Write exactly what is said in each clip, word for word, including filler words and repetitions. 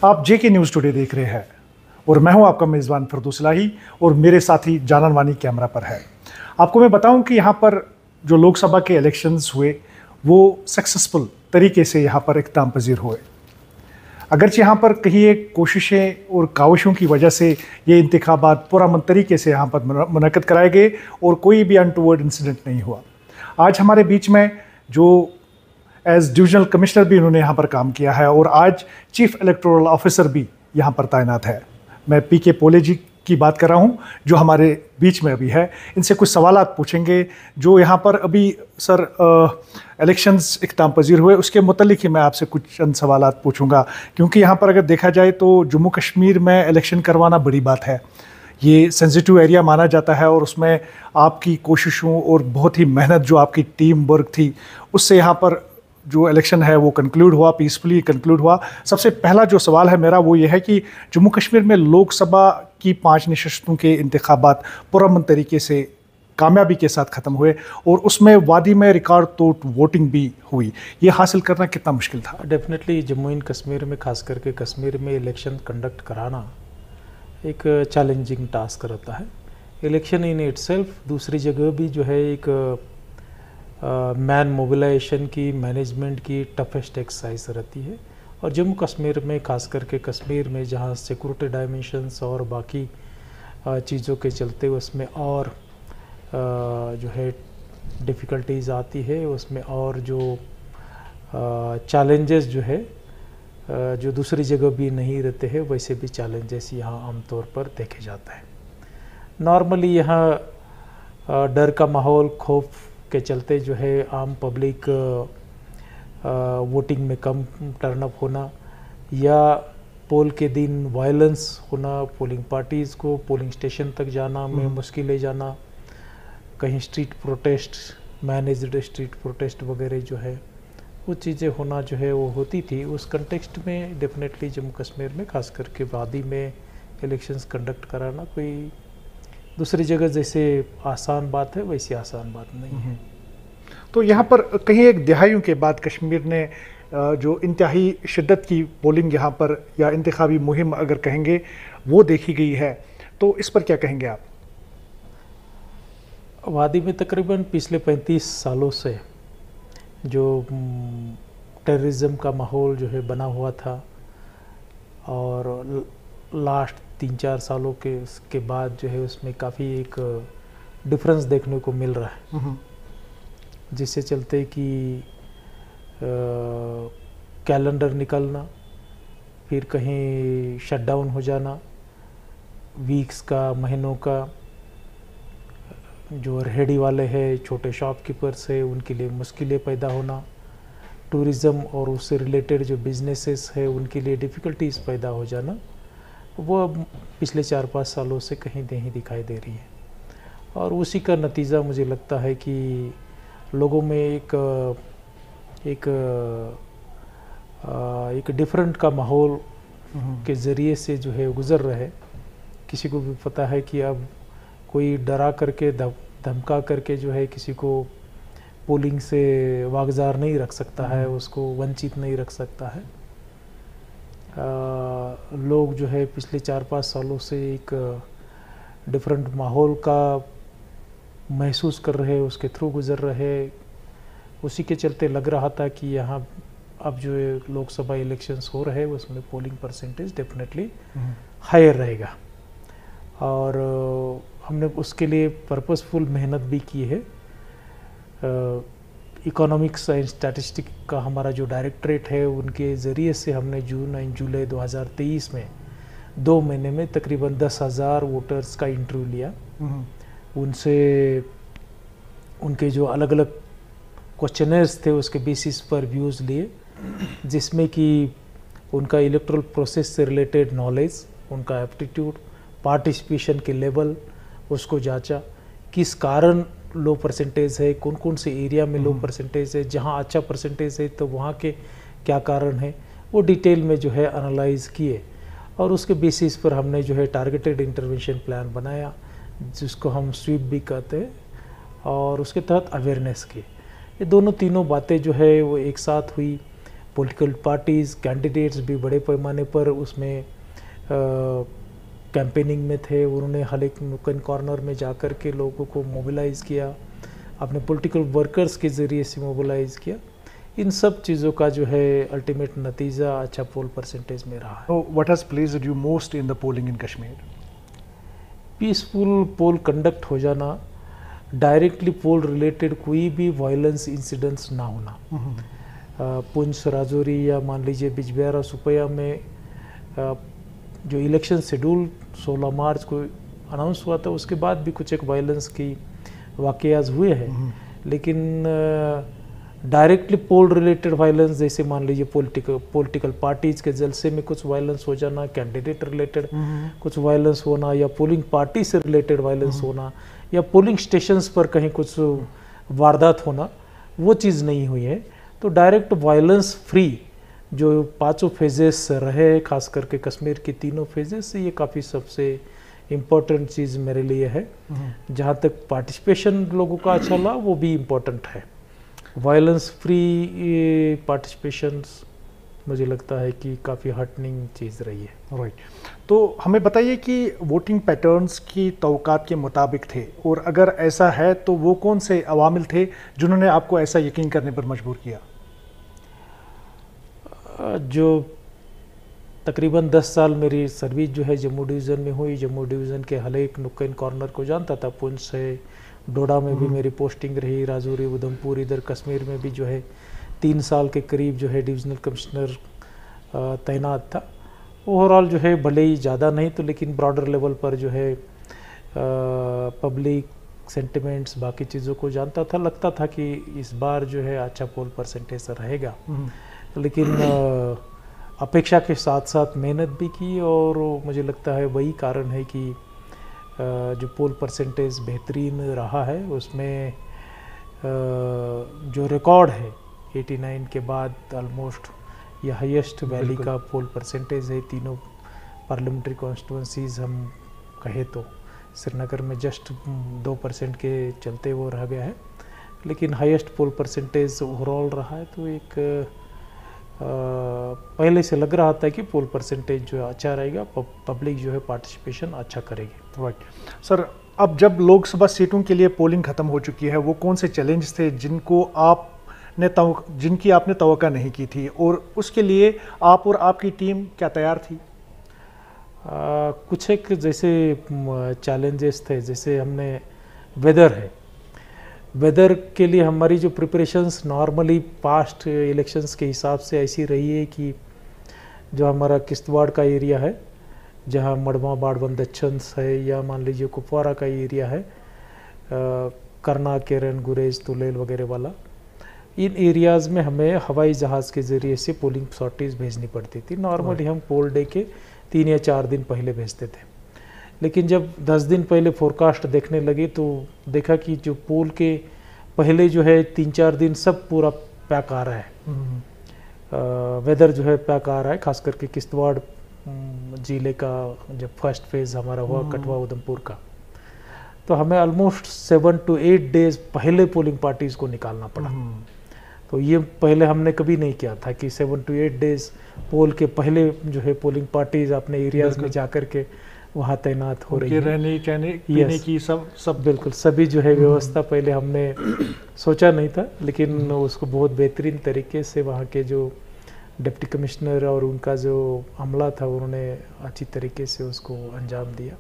आप जेके news today देख रहे हैं और मैं हूं आपका मेज़बान फिरदौस इलाही और मेरे साथी जानन वानी कैमरा पर है। आपको मैं बताऊं कि यहां पर जो लोकसभा के इलेक्शंस हुए वो सक्सेसफुल तरीके से यहां पर इख्तिताम पजीर हुए। अगरचे यहाँ पर कहीं एक कोशिशें और काविशों की वजह से ये इंतखाबात पुरअमन तरीके से यहाँ पर मुनक़्क़द कराए गए और कोई भी अनटूवर्ड इंसिडेंट नहीं हुआ। आज हमारे बीच में जो एज डिविजनल कमिश्नर भी उन्होंने यहाँ पर काम किया है और आज चीफ इलेक्टोरल ऑफिसर भी यहाँ पर तैनात है। मैं पी के पोले जी की बात कर रहा हूँ जो हमारे बीच में अभी है। इनसे कुछ सवालात पूछेंगे जो यहाँ पर अभी सर इलेक्शंस इख्तिताम पजीर हुए उसके मुतल्लिक ही मैं आपसे कुछ चंद सवालात पूछूंगा, क्योंकि यहाँ पर अगर देखा जाए तो जम्मू कश्मीर में इलेक्शन करवाना बड़ी बात है। ये सेंसिटिव एरिया माना जाता है और उसमें आपकी कोशिशों और बहुत ही मेहनत जो आपकी टीम वर्क थी उससे यहाँ पर जो इलेक्शन है वो कंक्लूड हुआ, पीसफुली कंक्लूड हुआ। सबसे पहला जो सवाल है मेरा वो ये है कि जम्मू कश्मीर में लोकसभा की पाँच नशस्तों के इंतखाबात पुरअमन तरीके से कामयाबी के साथ ख़त्म हुए और उसमें वादी में रिकॉर्ड तोड़ वोटिंग भी हुई। ये हासिल करना कितना मुश्किल था? डेफिनेटली जम्मू एंड कश्मीर में, खास करके कश्मीर में इलेक्शन कंडक्ट कराना एक चैलेंजिंग टास्क रहता है। इलेक्शन इन इटसेल्फ, दूसरी जगह भी जो है एक मैन uh, मोबिलाइजेशन की, मैनेजमेंट की टफेस्ट एक्सरसाइज रहती है। और जम्मू कश्मीर में, खास करके कश्मीर में जहाँ सिक्योरिटी डायमेंशंस और बाकी uh, चीज़ों के चलते उसमें और uh, जो है डिफ़िकल्टीज़ आती है, उसमें और जो चैलेंजेस uh, जो है uh, जो दूसरी जगह भी नहीं रहते हैं वैसे भी चैलेंजेस यहाँ आमतौर पर देखे जाते हैं। नॉर्मली यहाँ uh, डर का माहौल, खौफ के चलते जो है आम पब्लिक वोटिंग में कम टर्नअप होना या पोल के दिन वायलेंस होना, पोलिंग पार्टीज़ को पोलिंग स्टेशन तक जाना में मुश्किल ले जाना, कहीं street protest, managed street protest वगैरह जो है वो चीज़ें होना जो है वो होती थी। उस कंटेक्स्ट में डेफिनेटली जम्मू कश्मीर में, खास करके वादी में इलेक्शंस कंडक्ट कराना कोई दूसरी जगह जैसे आसान बात है वैसी आसान बात नहीं है। तो यहाँ पर कहीं एक दिहाइयों के बाद कश्मीर ने जो इंतहाई शिद्दत की पोलिंग यहाँ पर या इंतखाबी मुहिम अगर कहेंगे वो देखी गई है, तो इस पर क्या कहेंगे आप? वादी में तकरीबन पिछले पैंतीस सालों से जो टेररिज्म का माहौल जो है बना हुआ था और लास्ट तीन चार सालों के के बाद जो है उसमें काफ़ी एक डिफरेंस देखने को मिल रहा है, जिससे चलते कि कैलेंडर निकलना, फिर कहीं शटडाउन हो जाना, वीक्स का, महीनों का, जो रेहड़ी वाले हैं, छोटे शॉपकीपर्स है, उनके लिए मुश्किलें पैदा होना, टूरिज़्म और उससे रिलेटेड जो बिजनेसेस है उनके लिए डिफ़िकल्टीज़ पैदा हो जाना, वो अब पिछले चार पाँच सालों से कहीं नहीं दिखाई दे रही है। और उसी का नतीजा मुझे लगता है कि लोगों में एक एक एक डिफरेंट का माहौल के ज़रिए से जो है गुज़र रहे। किसी को भी पता है कि अब कोई डरा करके, धमका करके जो है किसी को पोलिंग से वागजार नहीं रख सकता है, उसको वंचित नहीं रख सकता है। आ, लोग जो है पिछले चार पाँच सालों से एक डिफरेंट माहौल का महसूस कर रहे, उसके थ्रू गुज़र रहे। उसी के चलते लग रहा था कि यहाँ अब जो लोकसभा इलेक्शंस हो रहे हैं उसमें पोलिंग परसेंटेज डेफिनेटली हायर रहेगा। और हमने उसके लिए पर्पसफुल मेहनत भी की है। इकोनॉमिक्स एंड स्टैटिस्टिक का हमारा जो डायरेक्टरेट है उनके ज़रिए से हमने जून एंड जुलाई दो हज़ार तेईस में दो महीने में तकरीबन दस हज़ार वोटर्स का इंटरव्यू लिया। उनसे उनके जो अलग अलग क्वेश्चनर्स थे उसके बेसिस पर व्यूज़ लिए, जिसमें कि उनका इलेक्टोरल प्रोसेस से रिलेटेड नॉलेज, उनका एप्टीट्यूड, पार्टिसिपेशन के लेवल, उसको जांचा, किस कारण लो परसेंटेज है, कौन कौन से एरिया में लो परसेंटेज है, जहां अच्छा परसेंटेज है तो वहां के क्या कारण है, वो डिटेल में जो है एनालाइज किए। और उसके बेसिस पर हमने जो है टारगेटेड इंटरवेंशन प्लान बनाया, जिसको हम स्वीप भी कहते हैं, और उसके तहत अवेयरनेस की। ये दोनों तीनों बातें जो है वो एक साथ हुई। पॉलिटिकल पार्टीज़ कैंडिडेट्स भी बड़े पैमाने पर उसमें कैंपेनिंग में थे। उन्होंने हर एक नुक्कड़ कॉर्नर में जाकर के लोगों को मोबिलाइज़ किया, अपने पॉलिटिकल वर्कर्स के ज़रिए से मोबिलाइज़ किया। इन सब चीज़ों का जो है अल्टीमेट नतीजा अच्छा पोल परसेंटेज में रहा है। What has pleased you most in the polling in Kashmir? Peaceful poll conduct हो जाना, डायरेक्टली पोल रिलेटेड कोई भी वायलेंस इंसिडेंट्स ना होना। पुंछ, राजौरी या मान लीजिए बिजबिहारा, सुपैया में आ, जो इलेक्शन शेड्यूल सोलह मार्च को अनाउंस हुआ था, उसके बाद भी कुछ एक वायलेंस की वाक़यात हुए हैं, लेकिन डायरेक्टली पोल रिलेटेड वायलेंस जैसे मान लीजिए पॉलिटिकल पॉलिटिकल पार्टीज़ के जलसे में कुछ वायलेंस हो जाना, कैंडिडेट रिलेटेड कुछ वायलेंस होना, या पोलिंग पार्टी से रिलेटेड वायलेंस होना, या पोलिंग स्टेशंस पर कहीं कुछ वारदात होना, वो चीज़ नहीं हुई है। तो डायरेक्ट वायलेंस फ्री जो पांचों फेजेस रहे, खास करके कश्मीर के तीनों फेजेस, ये काफ़ी सबसे इम्पोर्टेंट चीज़ मेरे लिए है। जहाँ तक पार्टिसिपेशन लोगों का अच्छा लगा, वो भी इम्पोर्टेंट है। वायलेंस फ्री पार्टिसिपेशन मुझे लगता है कि काफ़ी हर्टनिंग चीज़ रही है। राइट, तो हमें बताइए कि वोटिंग पैटर्न्स की तवक्कात के मुताबिक थे, और अगर ऐसा है तो वो कौन से अवामिल थे जिन्होंने आपको ऐसा यकीन करने पर मजबूर किया? जो तकरीबन दस साल मेरी सर्विस जो है जम्मू डिवीज़न में हुई, जम्मू डिवीज़न के हर एक नुक्कड़ कॉर्नर को जानता था। पुंछ से डोडा में भी मेरी पोस्टिंग रही, राजौरी, उधमपुर, इधर कश्मीर में भी जो है तीन साल के करीब जो है डिविजनल कमिश्नर तैनात था। ओवरऑल जो है भले ही ज़्यादा नहीं तो, लेकिन ब्रॉडर लेवल पर जो है पब्लिक सेंटिमेंट्स बाकी चीज़ों को जानता था। लगता था कि इस बार जो है अच्छा पोल परसेंटेज रहेगा, लेकिन आ, अपेक्षा के साथ साथ मेहनत भी की, और मुझे लगता है वही कारण है कि आ, जो पोल परसेंटेज बेहतरीन रहा है। उसमें आ, जो रिकॉर्ड है नवासी के बाद ऑलमोस्ट ये हाईएस्ट वैली का पोल परसेंटेज है। तीनों पार्लियामेंट्री कॉन्स्टिट्यूंसीज हम कहे तो श्रीनगर में जस्ट दो परसेंट के चलते वो रह गया है, लेकिन हाईएस्ट पोल परसेंटेज ओवरऑल रहा है। तो एक आ, पहले से लग रहा था कि पोल परसेंटेज जो है अच्छा रहेगा, पब्लिक जो है पार्टिसिपेशन अच्छा करेगी। राइट सर, अब जब लोकसभा सीटों के लिए पोलिंग खत्म हो चुकी है, वो कौन से चैलेंज थे जिनको आपने तव जिनकी आपने तवक्का नहीं की थी, और उसके लिए आप और आपकी टीम क्या तैयार थी? आ, कुछ एक जैसे चैलेंजेस थे, जैसे हमने वेदर है, वेदर के लिए हमारी जो प्रिपरेशंस नॉर्मली पास्ट इलेक्शंस के हिसाब से ऐसी रही है कि जो हमारा किश्तवाड़ का एरिया है, जहाँ मड़वा, बाड़वन, दच्छन्स है, या मान लीजिए कुपवारा का एरिया है, करना, केरन, गुरेज, तुलेल वगैरह वाला, इन एरियाज़ में हमें हवाई जहाज़ के ज़रिए से पोलिंग सॉर्टीज़ भेजनी पड़ती थी। नॉर्मली हम पोल डे के तीन या चार दिन पहले भेजते थे, लेकिन जब दस दिन पहले फोरकास्ट देखने लगे तो देखा कि जो पोल के पहले जो है तीन चार दिन सब पूरा पैक आ रहा है, वेदर जो है पैक आ रहा है। खास करके किश्तवाड़ ज़िले का जब फर्स्ट फेज़ हमारा हुआ कठुआ उधमपुर का, तो हमें almost seven to eight days पहले पोलिंग पार्टीज़ को निकालना पड़ा। तो ये पहले हमने कभी नहीं किया था कि seven to eight days poll के पहले जो है पोलिंग पार्टीज़ अपने एरियाज़ में जा कर के वहाँ तैनात हो रही है। रहने कहने पीने की सब सब बिल्कुल सभी जो है व्यवस्था पहले हमने सोचा नहीं था, लेकिन उसको बहुत बेहतरीन तरीके से वहाँ के जो डिप्टी कमिश्नर और उनका जो अमला था उन्होंने अच्छी तरीके से उसको अंजाम दिया।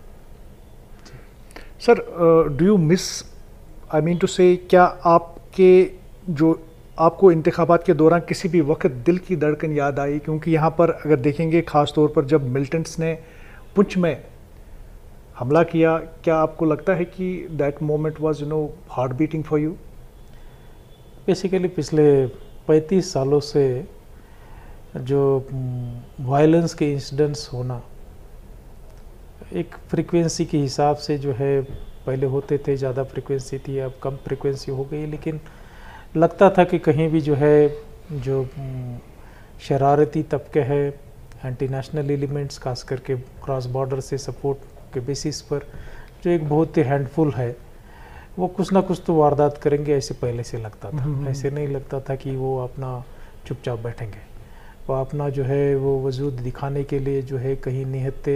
Sir, do you miss, I mean to say, क्या आपके जो आपको इंतखाबात के दौरान किसी भी वक्त दिल की धड़कन याद आई? क्योंकि यहाँ पर अगर देखेंगे ख़ास तौर पर जब मिलिटेंट्स ने पुंछ में हमला किया, क्या आपको लगता है कि that moment was you know heart beating for you? Basically पिछले पैंतीस सालों से जो वायलेंस के इंसिडेंट्स होना एक फ्रीक्वेंसी के हिसाब से जो है, पहले होते थे ज़्यादा फ्रीक्वेंसी थी, अब कम फ्रीक्वेंसी हो गई, लेकिन लगता था कि कहीं भी जो है जो शरारती तबके है, एंटी नेशनल एलिमेंट्स, खास करके क्रॉस बॉर्डर से सपोर्ट के बेसिस पर जो एक बहुत ही हैंडफुल है, वो कुछ ना कुछ तो वारदात करेंगे, ऐसे पहले से लगता था। ऐसे नहीं लगता था कि वो अपना चुपचाप बैठेंगे। वो अपना जो है वो वजूद दिखाने के लिए जो है कहीं निहत्ते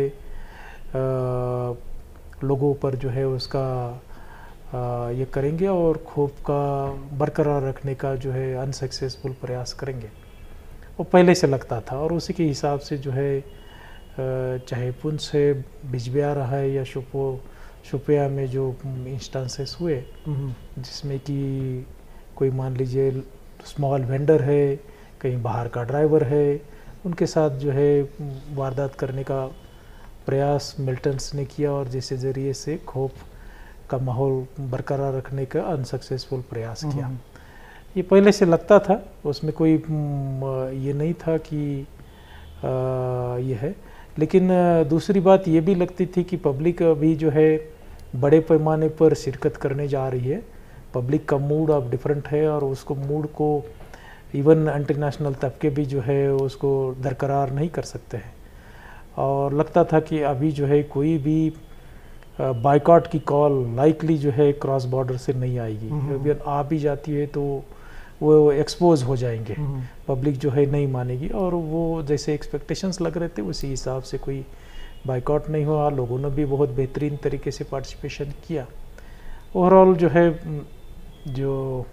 लोगों पर जो है उसका आ, ये करेंगे और खौफ का बरकरार रखने का जो है अनसक्सेसफुल प्रयास करेंगे। वो पहले से लगता था और उसी के हिसाब से जो है चाहे पुंछ से बिजबिहारा है या शोपो शोपिया में जो इंस्टांसेस हुए जिसमें कि कोई मान लीजिए स्मॉल वेंडर है, कहीं बाहर का ड्राइवर है, उनके साथ जो है वारदात करने का प्रयास मिलिटेंट्स ने किया और जिसके ज़रिए से खौफ का माहौल बरकरार रखने का अनसक्सेसफुल प्रयास किया। ये पहले से लगता था, उसमें कोई ये नहीं था कि ये है। लेकिन दूसरी बात ये भी लगती थी कि पब्लिक अभी जो है बड़े पैमाने पर शिरकत करने जा रही है। पब्लिक का मूड अब डिफरेंट है और उसको मूड को इवन इंटरनेशनल तबके भी जो है उसको दरकरार नहीं कर सकते हैं। और लगता था कि अभी जो है कोई भी बाइकआउट की कॉल लाइकली जो है क्रॉस बॉर्डर से नहीं आएगी। अभी आ भी जाती है तो वो एक्सपोज हो जाएंगे, पब्लिक जो है नहीं मानेगी। और वो जैसे एक्सपेक्टेशंस लग रहे थे उसी हिसाब से कोई बाइकआउट नहीं हुआ। लोगों ने भी बहुत बेहतरीन तरीके से पार्टिसिपेशन किया। ओवरऑल जो है जो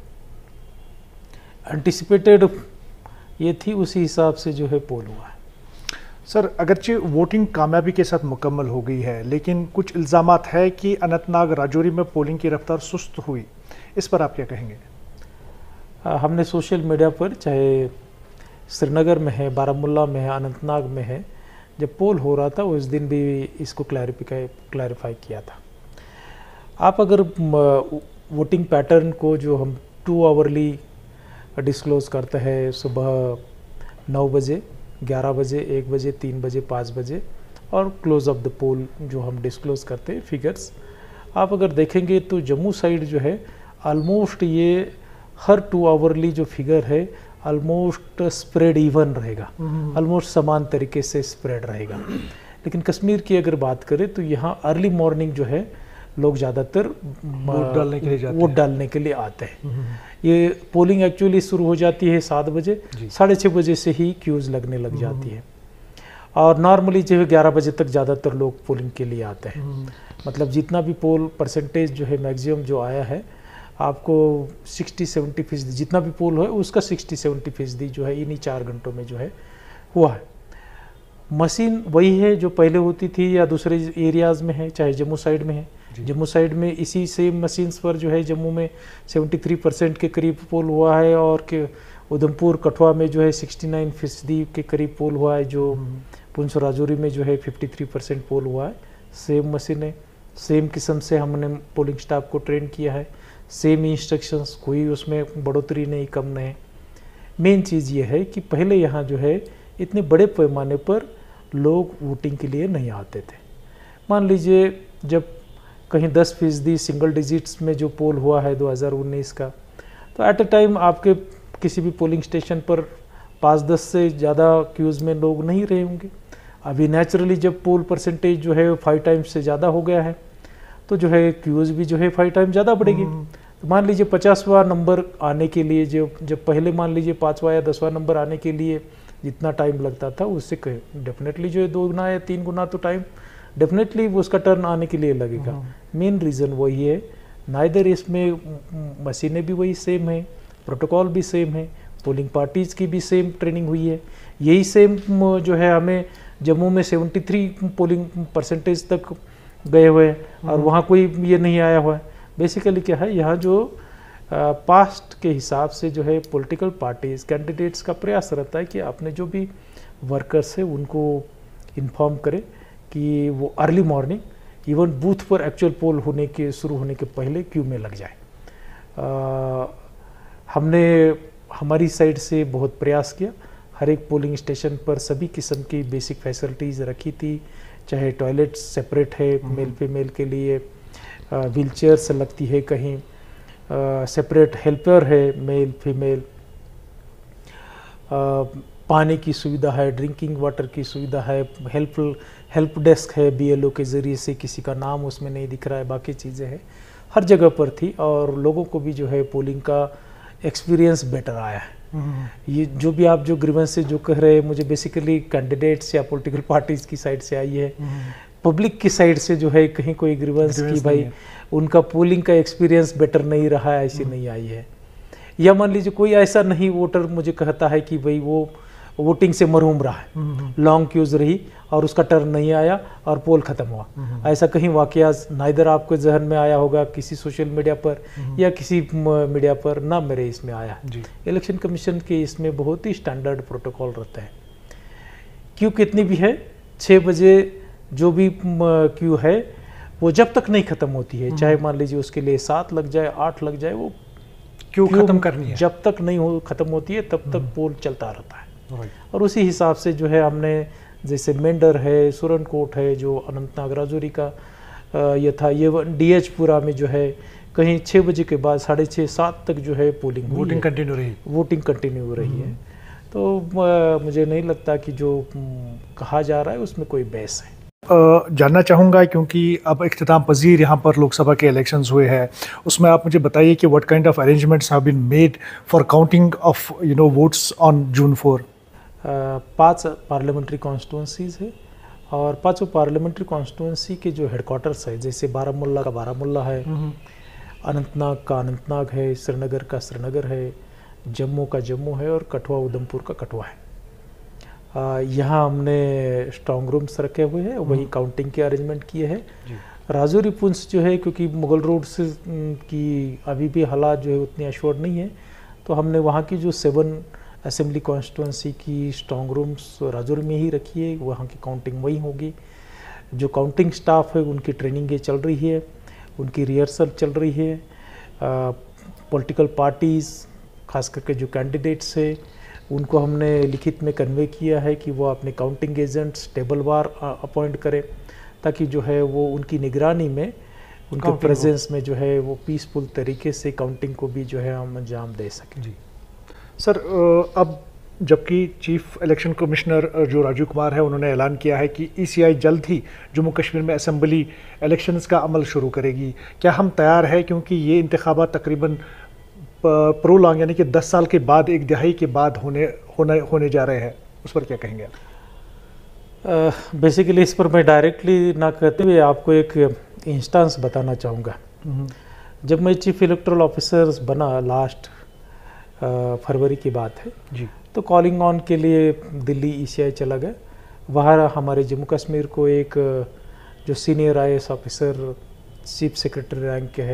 एंटिसिपेटेड ये थी उसी हिसाब से जो है पोल हुआ है। सर, अगरचे वोटिंग कामयाबी के साथ मुकम्मल हो गई है, लेकिन कुछ इल्ज़ामात है कि अनंतनाग राजौरी में पोलिंग की रफ्तार सुस्त हुई, इस पर आप क्या कहेंगे? आ, हमने सोशल मीडिया पर, चाहे श्रीनगर में है, बारामुल्ला में है, अनंतनाग में है, जब पोल हो रहा था उस दिन भी इसको क्लैरिफाई क्लैरिफाई किया था। आप अगर वोटिंग पैटर्न को जो हम टू आवरली डिस्क्लोज़ करते हैं, सुबह नौ बजे, ग्यारह बजे, एक बजे, तीन बजे, पाँच बजे और क्लोज ऑफ द पोल जो हम डिस्क्लोज़ करते हैं फिगर्स, आप अगर देखेंगे तो जम्मू साइड जो है ऑलमोस्ट ये हर टू आवरली जो फिगर है ऑलमोस्ट स्प्रेड इवन रहेगा, ऑलमोस्ट समान तरीके से स्प्रेड रहेगा। लेकिन कश्मीर की अगर बात करें तो यहाँ अर्ली मॉर्निंग जो है लोग ज़्यादातर वोट डालने के लिए जाते वोट डालने के लिए आते हैं। ये पोलिंग एक्चुअली शुरू हो जाती है सात बजे, साढ़े छः बजे से ही क्यूज़ लगने लग जाती है और नॉर्मली जो है ग्यारह बजे तक ज़्यादातर लोग पोलिंग के लिए आते हैं। मतलब जितना भी पोल परसेंटेज जो है मैक्सिमम जो आया है आपको सिक्सटी सेवेंटी फीसदी जितना भी पोल है उसका सिक्सटी सेवेंटी फीसदी जो है इन्हीं चार घंटों में जो है हुआ है। मशीन वही है जो पहले होती थी या दूसरे एरियाज़ में है, चाहे जम्मू साइड में है। जम्मू साइड में इसी सेम मशीन्स पर जो है जम्मू में तिहत्तर परसेंट के करीब पोल हुआ है और के उधमपुर कठुआ में जो है उनहत्तर फीसदी के करीब पोल हुआ है, जो पुंछ राजौरी में जो है तिरेपन परसेंट पोल हुआ है। सेम मशीनें, सेम किस्म से हमने पोलिंग स्टाफ को ट्रेन किया है, सेम इंस्ट्रक्शंस, कोई उसमें बढ़ोतरी नहीं, कम नहीं। मेन चीज़ ये है कि पहले यहाँ जो है इतने बड़े पैमाने पर लोग वोटिंग के लिए नहीं आते थे। मान लीजिए जब कहीं दस फीसदी सिंगल डिजिट्स में जो पोल हुआ है दो हज़ार उन्नीस का, तो एट अ टाइम आपके किसी भी पोलिंग स्टेशन पर पाँच दस से ज़्यादा क्यूज़ में लोग नहीं रहे होंगे। अभी नेचुरली जब पोल परसेंटेज जो है फाइव टाइम्स से ज़्यादा हो गया है तो जो है क्यूज़ भी जो है फाइव टाइम ज़्यादा बढ़ेगी। तो मान लीजिए पचासवां नंबर आने के लिए जो जब पहले मान लीजिए पाँचवा या दसवां नंबर आने के लिए जितना टाइम लगता था उससे डेफिनेटली जो है दो गुना या तीन गुना तो टाइम डेफिनेटली वो उसका टर्न आने के लिए लगेगा। मेन रीज़न वही है, नाइदर इसमें मशीनें भी वही सेम है, प्रोटोकॉल भी सेम है, पोलिंग पार्टीज़ की भी सेम ट्रेनिंग हुई है। यही सेम जो है हमें जम्मू में तिहत्तर पोलिंग परसेंटेज तक गए हुए हैं और वहाँ कोई ये नहीं आया हुआ है। बेसिकली क्या है, यहाँ जो पास्ट के हिसाब से जो है पॉलिटिकल पार्टीज़ कैंडिडेट्स का प्रयास रहता है कि आपने जो भी वर्कर्स है उनको इन्फॉर्म करें कि वो अर्ली मॉर्निंग इवन बूथ पर एक्चुअल पोल होने के शुरू होने के पहले क्यू में लग जाए। आ, हमने हमारी साइड से बहुत प्रयास किया, हर एक पोलिंग स्टेशन पर सभी किस्म की बेसिक फैसिलिटीज़ रखी थी, चाहे टॉयलेट सेपरेट है मेल फीमेल के लिए, व्हील चेयर्स लगती है, कहीं सेपरेट हेल्पर है मेल फीमेल, पानी की सुविधा है, ड्रिंकिंग वाटर की सुविधा है, हेल्प हेल्प डेस्क है बीएलओ के ज़रिए से, किसी का नाम उसमें नहीं दिख रहा है, बाकी चीज़ें हैं, हर जगह पर थी और लोगों को भी जो है पोलिंग का एक्सपीरियंस बेटर आया है। ये जो भी आप जो ग्रीवेंस जो कह रहे हैं, मुझे बेसिकली कैंडिडेट्स या पॉलिटिकल पार्टीज की साइड से आई है। पब्लिक की साइड से जो है कहीं कोई ग्रीवेंस की भाई उनका पोलिंग का एक्सपीरियंस बेटर नहीं रहा है, ऐसी नहीं आई है। या मान लीजिए कोई ऐसा नहीं वोटर मुझे कहता है कि भाई वो वोटिंग से महरूम रहा है, लॉन्ग क्यूज रही और उसका टर्न नहीं आया और पोल खत्म हुआ, ऐसा कहीं वाकया नाइदर आपके जहन में आया होगा किसी सोशल मीडिया पर या किसी मीडिया पर, ना मेरे इसमें आया। इलेक्शन कमीशन के इसमें बहुत ही स्टैंडर्ड प्रोटोकॉल रहता है। क्यू कितनी भी है, छः बजे जो भी क्यू है वो जब तक नहीं खत्म होती है, चाहे मान लीजिए उसके लिए सात लग जाए, आठ लग जाए, वो क्यू खत्म करनी है। जब तक नहीं हो खत्म होती है तब तक पोल चलता रहता है। और उसी हिसाब से जो है हमने जैसे मेंढर है, सुरनकोट है, जो अनंतनाग राजौरी का ये था, ये डीएच पुरा में जो है कहीं छः बजे के बाद साढ़े छः सात तक जो है पोलिंग वोटिंग कंटिन्यू रही वोटिंग कंटिन्यू हो रही है। तो आ, मुझे नहीं लगता कि जो कहा जा रहा है उसमें कोई बहस है। जानना चाहूँगा क्योंकि अब इख्तिताम पजीर यहाँ पर लोकसभा के इलेक्शंस हुए हैं, उसमें आप मुझे बताइए कि what kind of arrangements have been made for counting of you know votes on June four. पांच पार्लियामेंट्री कॉन्स्टिट्यूंसीज है और पांचों पार्लियामेंट्री कॉन्स्टिट्यूंसी के जो हेडक्वार्टर्स है, जैसे बारामूला का बारामूला है, अनंतनाग का अनंतनाग है, श्रीनगर का श्रीनगर है, जम्मू का जम्मू है और कठुआ उधमपुर का कठुआ है। यहाँ हमने स्ट्रॉन्ग रूम्स रखे हुए हैं, वहीं काउंटिंग के अरेंजमेंट किए हैं। राजौरी पुंछ जो है क्योंकि मुगल रोड से की अभी भी हालात जो है उतनी एश्योर्ड नहीं है, तो हमने वहाँ की जो सेवन असेंबली कॉन्स्टिट्यूंसी की स्ट्रॉन्ग रूम्स राजौरी में ही रखी है, वहाँ की काउंटिंग वहीं होगी। जो काउंटिंग स्टाफ है उनकी ट्रेनिंगें चल रही है, उनकी रिहर्सल चल रही है। पॉलिटिकल पार्टीज़ खास करके जो कैंडिडेट्स है उनको हमने लिखित में कन्वे किया है कि वो अपने काउंटिंग एजेंट्स टेबलवार अपॉइंट करें, ताकि जो है वो उनकी निगरानी में, उनके प्रेजेंस में जो है वो पीसफुल तरीके से काउंटिंग को भी जो है हम अंजाम दे सकें। जी सर, अब जबकि चीफ इलेक्शन कमिश्नर जो राजीव कुमार है उन्होंने ऐलान किया है कि ईसीआई जल्द ही जम्मू कश्मीर में असेंबली इलेक्शंस का अमल शुरू करेगी, क्या हम तैयार है? क्योंकि ये इंतखाबात तकरीबन प्रो लॉन्ग यानी कि दस साल के बाद, एक दिहाई के बाद होने होने होने जा रहे हैं, उस पर क्या कहेंगे आप? बेसिकली uh, इस पर मैं डायरेक्टली ना कहते हुए आपको एक इंस्टेंस बताना चाहूँगा। जब मैं चीफ इलेक्टोरल ऑफिसर बना, लास्ट फरवरी की बात है जी, तो कॉलिंग ऑन के लिए दिल्ली ईसीआई चला गया। वहाँ हमारे जम्मू कश्मीर को एक जो senior IAS officer, chief secretary rank के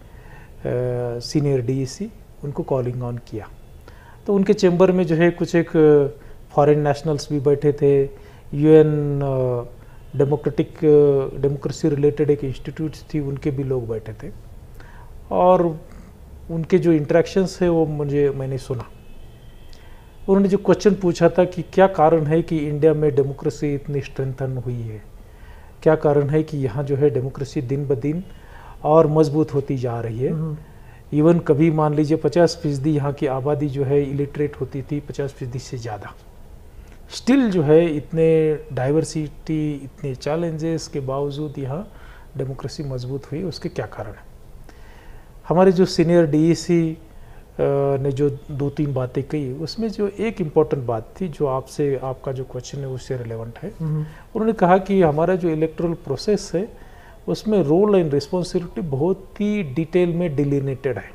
है, सीनियर डीईसी, उनको कॉलिंग ऑन किया। तो उनके चैम्बर में जो है कुछ एक फॉरेन नेशनल्स भी बैठे थे, यूएन डेमोक्रेटिक डेमोक्रेसी रिलेटेड एक इंस्टीट्यूट थी, उनके भी लोग बैठे थे। और उनके जो इंटरेक्शंस है वो मुझे मैंने सुना। उन्होंने जो क्वेश्चन पूछा था कि क्या कारण है कि इंडिया में डेमोक्रेसी इतनी स्ट्रेंथन हुई है, क्या कारण है कि यहाँ जो है डेमोक्रेसी दिन ब दिन और मजबूत होती जा रही है। इवन कभी मान लीजिए पचास फीसदी यहाँ की आबादी जो है इलिटरेट होती थी, पचास फीसदी से ज़्यादा। स्टिल जो है इतने डाइवर्सिटी, इतने चैलेंजेस के बावजूद यहाँ डेमोक्रेसी मजबूत हुई, उसके क्या कारण है? हमारे जो सीनियर डीईसी ने जो दो तीन बातें कही, उसमें जो एक इम्पॉर्टेंट बात थी जो आपसे, आपका जो क्वेश्चन है उससे रिलेवेंट है। उन्होंने कहा कि हमारा जो इलेक्टोरल प्रोसेस है उसमें रोल एंड रिस्पॉन्सिबिलिटी बहुत ही डिटेल में डिलिनेटेड है।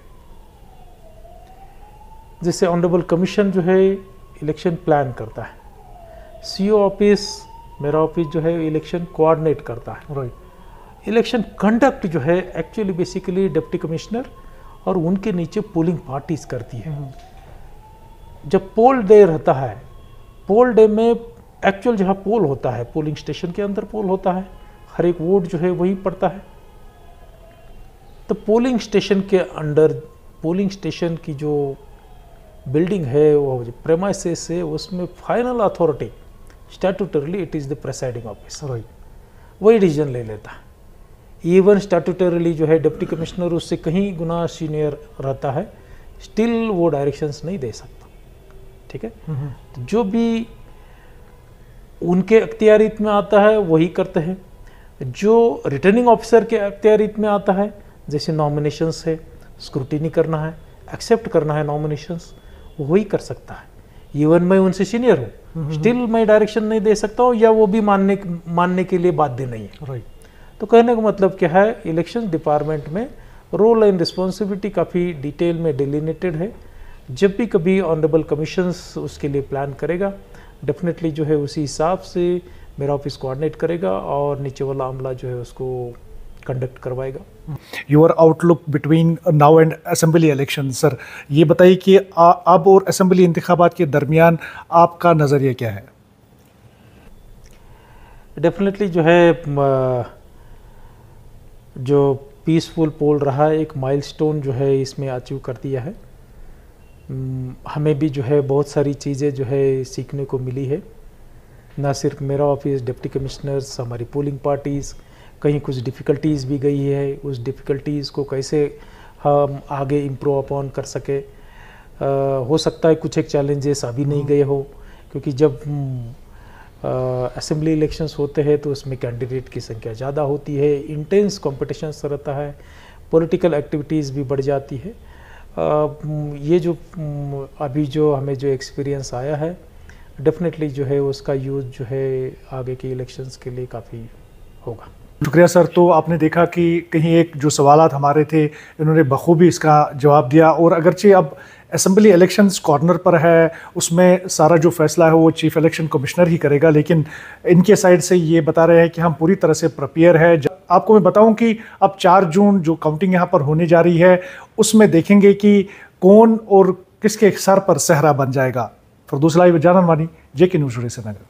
जैसे ऑनरेबल कमीशन जो है इलेक्शन प्लान करता है, सीओ ऑफिस, मेरा ऑफिस जो है इलेक्शन कोऑर्डिनेट करता है, राइट। इलेक्शन कंडक्ट जो है एक्चुअली बेसिकली डिप्टी कमिश्नर और उनके नीचे पोलिंग पार्टीज करती है। जब पोल डे रहता है, पोल डे में एक्चुअल जहाँ पोल होता है, पोलिंग स्टेशन के अंदर पोल होता है, हर एक वोट जो है वहीं पड़ता है। तो पोलिंग स्टेशन के अंडर, पोलिंग स्टेशन की जो बिल्डिंग है, वो जो प्रेमाइसेस है, उसमें final authority statutorily it is the presiding officer, right, वही डिसीजन ले लेता है। इवन स्टैट्यूटरली जो है डिप्टी कमिश्नर उससे कहीं गुना सीनियर रहता है, स्टिल वो डायरेक्शंस नहीं दे सकता, ठीक है। तो जो भी उनके अख्तियारियत में आता है वही करते हैं। जो रिटर्निंग ऑफिसर के अख्तियारियत में आता है, जैसे नॉमिनेशंस है, स्क्रूटिनी करना है, एक्सेप्ट करना है नॉमिनेशंस, वो ही कर सकता है। इवन मैं उनसे सीनियर हूँ, स्टिल मैं डायरेक्शन नहीं दे सकता हूँ या वो भी मानने मानने के लिए बाध्य नहीं है। राइट। तो कहने का मतलब क्या है, इलेक्शन डिपार्टमेंट में रोल एंड रिस्पॉन्सिबिलिटी काफ़ी डिटेल में डिलिनेटेड है। जब भी कभी ऑनरेबल कमीशंस उसके लिए प्लान करेगा, डेफिनेटली जो है उसी हिसाब से मेरा ऑफिस कोऑर्डिनेट करेगा और नीचे वाला अमला जो है उसको कंडक्ट करवाएगा। Your outlook between now and assembly election, sir ये बताइए कि आ, अब और असेंबली इंतखाबात के दरमियान आपका नज़रिया क्या है? डेफिनेटली जो है म, जो पीसफुल पोल रहा, एक माइलस्टोन जो है इसमें अचीव कर दिया है। हमें भी जो है बहुत सारी चीज़ें जो है सीखने को मिली है। ना सिर्फ मेरा ऑफिस, डिप्टी कमिश्नर्स, हमारी पोलिंग पार्टीज़, कहीं कुछ डिफ़िकल्टीज़ भी गई है, उस डिफ़िकल्टीज़ को कैसे हम आगे इम्प्रूव अपॉन कर सके। आ, हो सकता है कुछ एक चैलेंजेस अभी नहीं गए हो, क्योंकि जब असेंबली इलेक्शंस होते हैं तो उसमें कैंडिडेट की संख्या ज़्यादा होती है, इंटेंस कॉम्पिटिशन रहता है, पॉलिटिकल एक्टिविटीज़ भी बढ़ जाती है। आ, ये जो अभी जो हमें जो एक्सपीरियंस आया है, डेफिनेटली जो है उसका यूज़ जो है आगे के इलेक्शंस के लिए काफ़ी होगा। शुक्रिया सर। तो आपने देखा कि कहीं एक जो सवालात हमारे थे, इन्होंने बखूबी इसका जवाब दिया। और अगरचे अब असेंबली इलेक्शंस कॉर्नर पर है, उसमें सारा जो फैसला है वो चीफ इलेक्शन कमिश्नर ही करेगा, लेकिन इनके साइड से ये बता रहे हैं कि हम पूरी तरह से प्रिपेयर है। आपको मैं बताऊं कि अब चार जून जो काउंटिंग यहाँ पर होने जा रही है, उसमें देखेंगे कि कौन और किसके सर पर सहरा बन जाएगा। फरदौस इलाही व जानन वानी, जेके न्यूज़ श्रीनगर।